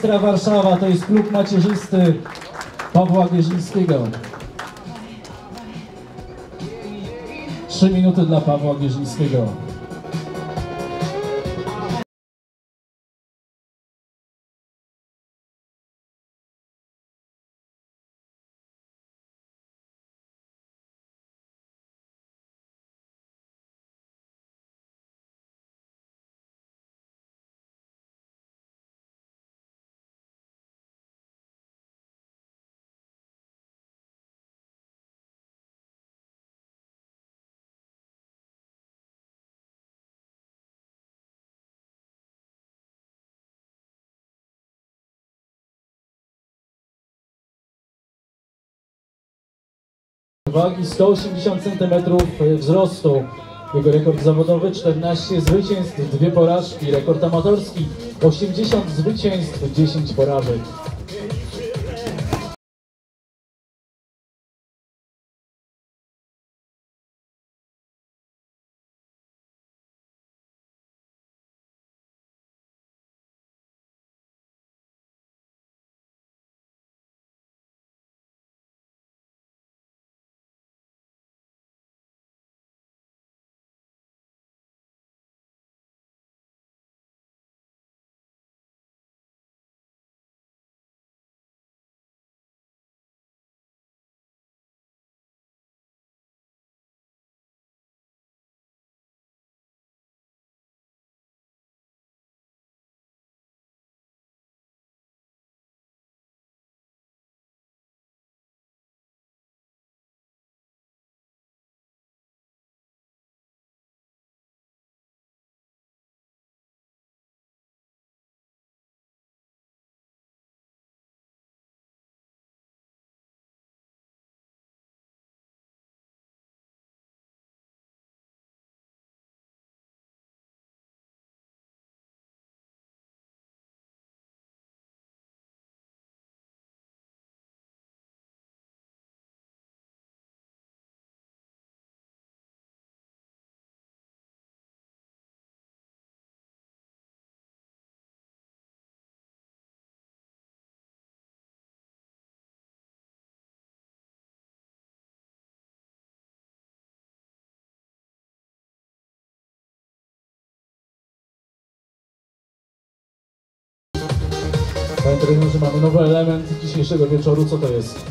Ekstra Warszawa, to jest klub macierzysty Pawła Gierzyńskiego. 3 minuty dla Pawła Gierzyńskiego. Wagi 180 cm wzrostu. Jego rekord zawodowy 14 zwycięstw, 2 porażki. Rekord amatorski 80 zwycięstw, 10 porażek. Panie trenerze, mamy nowy element dzisiejszego wieczoru. Co to jest?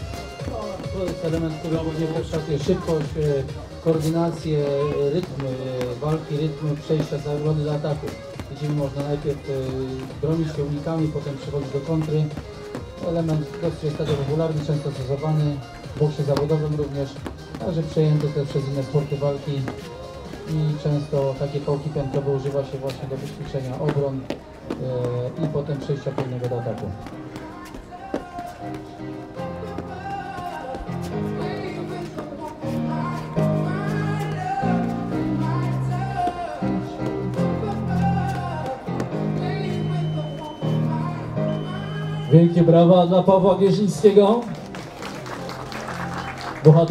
To jest element, który demonstruje szybkość, koordynację, rytm walki, rytm przejścia z obrony do ataku. Widzimy, można najpierw bronić się unikami, potem przechodzić do kontry. Element dosyć jest popularny, często stosowany w boksie zawodowym również, także przejęty też przez inne sporty walki i często takie pałki piętrowe używa się właśnie do wyćwiczenia obron i potem przejścia pełnego do ataku. Wielkie brawa dla Pawła Gierzyńskiego.